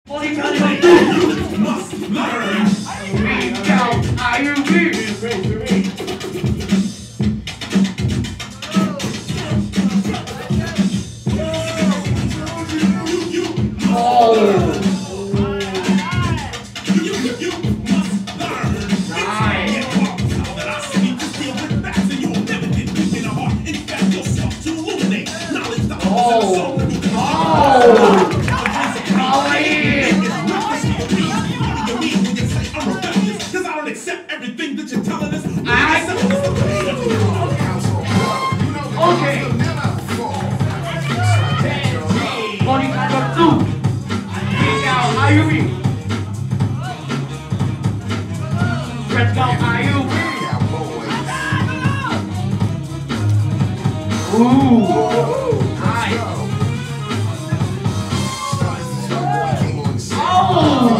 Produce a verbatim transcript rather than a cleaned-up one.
Holy Carnival! You must learn! Bgirl Ayumi! Oh! Accept everything that you're telling us. I okay. Body number two. Bgirl Ayumi. Bgirl Ayumi. Ooh. Nice. Oh.